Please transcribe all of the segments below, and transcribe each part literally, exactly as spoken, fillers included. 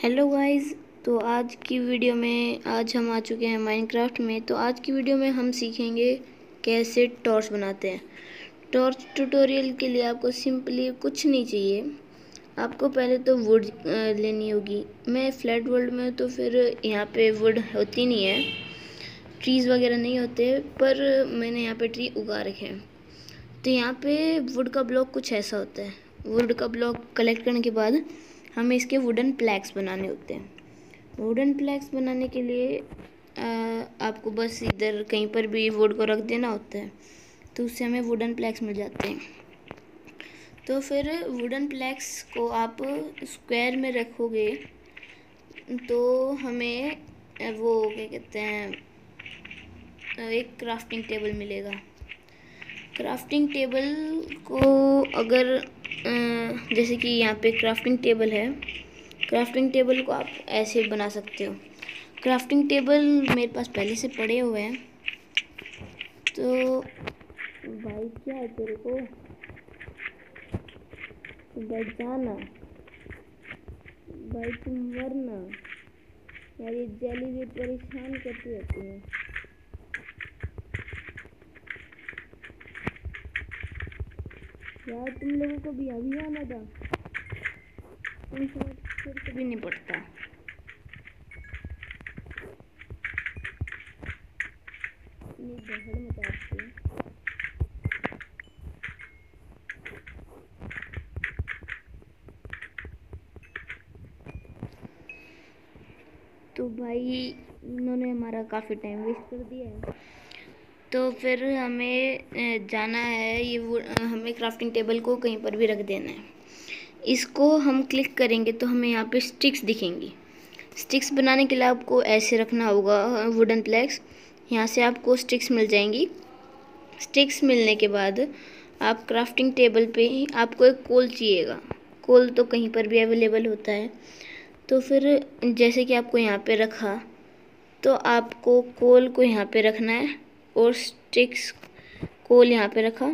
Hello guys. तो आज की वीडियो में आज हम आ चुके हैं माइनक्राफ्ट में। तो आज की वीडियो में हम सीखेंगे कैसे टॉर्च बनाते हैं। टॉर्च ट्यूटोरियल के लिए आपको सिंपली कुछ नहीं चाहिए। आपको पहले तो वुड लेनी होगी। मैं फ्लैट वर्ल्ड में तो फिर यहाँ पे वुड होती नहीं है, ट्रीज़ वगैरह नहीं होते, पर मैंने यहाँ पे ट्री उगा रखे हैं। तो यहाँ पे वुड का ब्लॉक कुछ ऐसा होता है। वुड का ब्लॉक कलेक्ट करने के बाद हमें इसके वुडन प्लैक्स बनाने होते हैं। वुडन प्लैक्स बनाने के लिए आ, आपको बस इधर कहीं पर भी वुड को रख देना होता है, तो उससे हमें वुडन प्लैक्स मिल जाते हैं। तो फिर वुडन प्लैक्स को आप स्क्वायर में रखोगे तो हमें वो क्या कहते हैं, एक क्राफ्टिंग टेबल मिलेगा। क्राफ्टिंग टेबल को अगर जैसे कि यहाँ पे क्राफ्टिंग टेबल है, क्राफ्टिंग टेबल को आप ऐसे बना सकते हो। क्राफ्टिंग टेबल मेरे पास पहले से पड़े हुए हैं। तो भाई क्या है तेरे को, तो भाई जाना, भाई तुम मरना यार। ये जेली भी परेशान करती रहती है। यार तुम लोगों को भी अभी आना था, तुम फिर कभी नहीं पड़ता। इतनी दहड़ मचाती है। तो भाई इन्होंने हमारा काफ़ी टाइम वेस्ट कर दिया है। तो फिर हमें जाना है, ये वो हमें क्राफ्टिंग टेबल को कहीं पर भी रख देना है। इसको हम क्लिक करेंगे तो हमें यहाँ पे स्टिक्स दिखेंगी। स्टिक्स बनाने के लिए आपको ऐसे रखना होगा वुडन प्लैक्स। यहाँ से आपको स्टिक्स मिल जाएंगी। स्टिक्स मिलने के बाद आप क्राफ्टिंग टेबल पे ही आपको एक कोल चाहिएगा। कोल तो कहीं पर भी अवेलेबल होता है। तो फिर जैसे कि आपको यहाँ पे रखा, तो आपको कोल को यहाँ पे रखना है और स्टिक्स कोल यहाँ पे रखा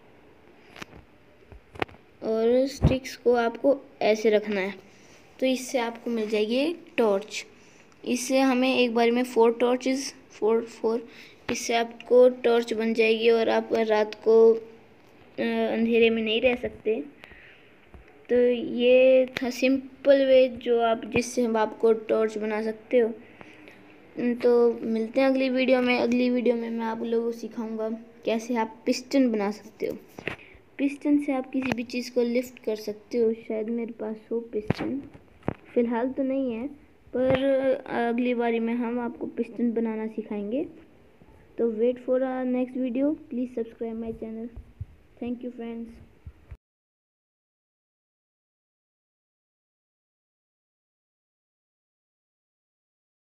और स्टिक्स को आपको ऐसे रखना है। तो इससे आपको मिल जाएगी एक टॉर्च। इससे हमें एक बार में फोर टॉर्चेस फोर फोर इससे आपको टॉर्च बन जाएगी और आप रात को अंधेरे में नहीं रह सकते। तो ये था सिंपल वे जो आप जिससे हम आपको टॉर्च बना सकते हो। तो मिलते हैं अगली वीडियो में। अगली वीडियो में मैं आप लोगों को सिखाऊंगा कैसे आप पिस्टन बना सकते हो। पिस्टन से आप किसी भी चीज़ को लिफ्ट कर सकते हो। शायद मेरे पास हो पिस्टन, फ़िलहाल तो नहीं है, पर अगली बारी में हम आपको पिस्टन बनाना सिखाएंगे। तो wait for our next video. Please subscribe my channel. Thank you friends.